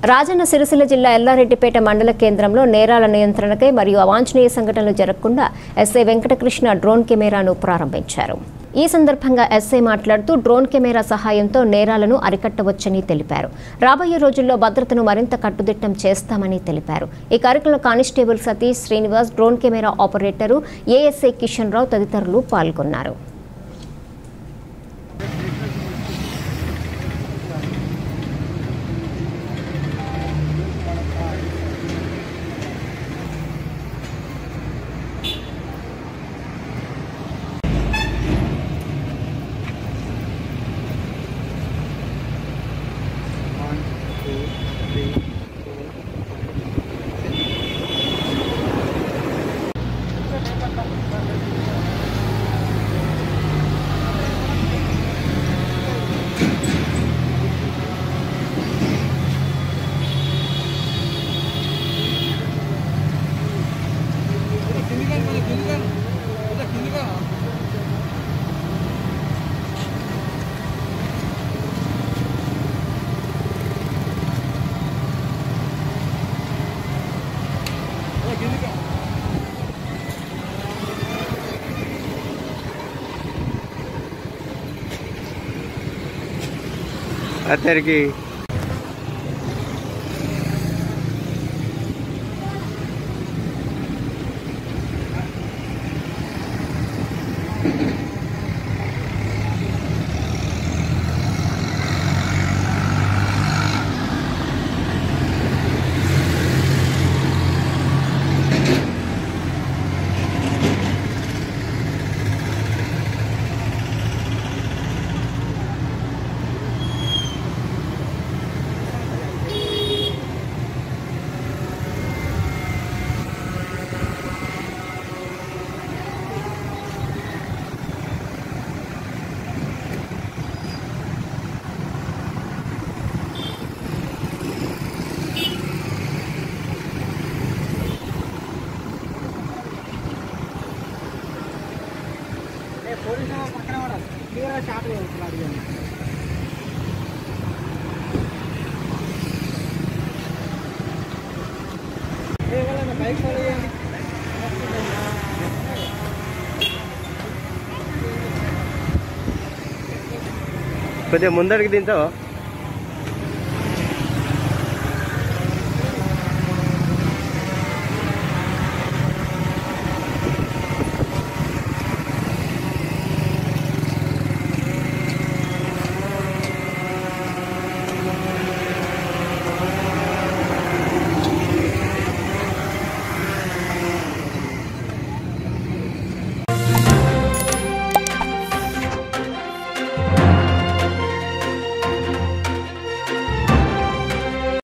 రాజన్న సిరిసిల్ల జిల్లా ఎల్లారెడ్డిపేట మండల కేంద్రంలో నేరాల నియంత్రణకై మరియు అవాంఛనీయ సంఘటనలు జరగకుండా ఎస్ఐ వెంకటకృష్ణ డ్రోన్ కెమెరాను ప్రారంభించారు. ఈ సందర్భంగా ఎస్ఐ మాట్లాడుతూ డ్రోన్ కెమెరా సహాయంతో నేరాలను అరికట్టవచ్చని తెలిపారు. రాబోయే రోజుల్లో భద్రతను మరింత కట్టుదిట్టం చేస్తామని తెలిపారు. ఈ కార్యక్రమంలో constable Satish Srinivas, drone camera operator ASI Kishan Rao తదితరులు పాల్గొన్నారు. అతనికి కొద్దిగా ముందడికి దించావా?